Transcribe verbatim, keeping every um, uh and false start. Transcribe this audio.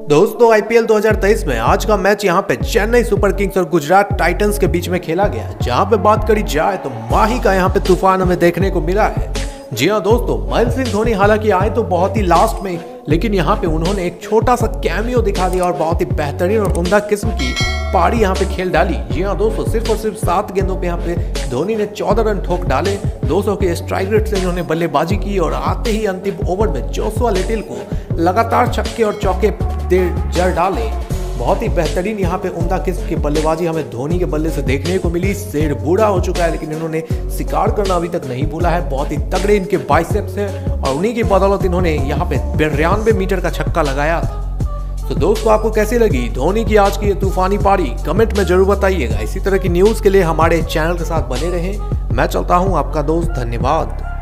दोस्तों आईपीएल दो हज़ार तेईस में आज का मैच यहां पे चेन्नई सुपर किंग्स और गुजरात टाइटंस के बीच में खेला गया। जहां पे बात करी जाए तो माही का यहां पे तूफान हमें देखने को मिला है। जी हां दोस्तों, महेंद्र सिंह धोनी हालांकि आए तो बहुत ही लास्ट में, लेकिन यहाँ पे उन्होंने एक छोटा सा कैमियो दिखा दिया और बहुत ही बेहतरीन और उम्दा किस्म की पारी यहाँ पे खेल डाली। जी हाँ दोस्तों, सिर्फ और सिर्फ सात गेंदों पे यहाँ पे धोनी ने चौदह रन ठोक डाले। दो सौ के स्ट्राइक रेट से इन्होंने बल्लेबाजी की और आते ही अंतिम ओवर में जोशुआ लिटिल को लगातार छक्के और चौके दे जड़ डाले। बहुत ही बेहतरीन यहाँ पे उम्दा किस्म की बल्लेबाजी हमें धोनी के बल्ले से देखने को मिली। शेर बूढ़ा हो चुका है लेकिन इन्होंने शिकार करना अभी तक नहीं भूला है। बहुत ही तगड़े इनके बाइसेप्स हैं और उन्हीं की बदौलत इन्होंने यहाँ पे बिरानवे मीटर का छक्का लगाया था। तो दोस्तों, आपको कैसी लगी धोनी की आज की ये तूफानी पारी, कमेंट में जरूर बताइएगा। इसी तरह की न्यूज़ के लिए हमारे चैनल के साथ बने रहें। मैं चलता हूँ, आपका दोस्त, धन्यवाद।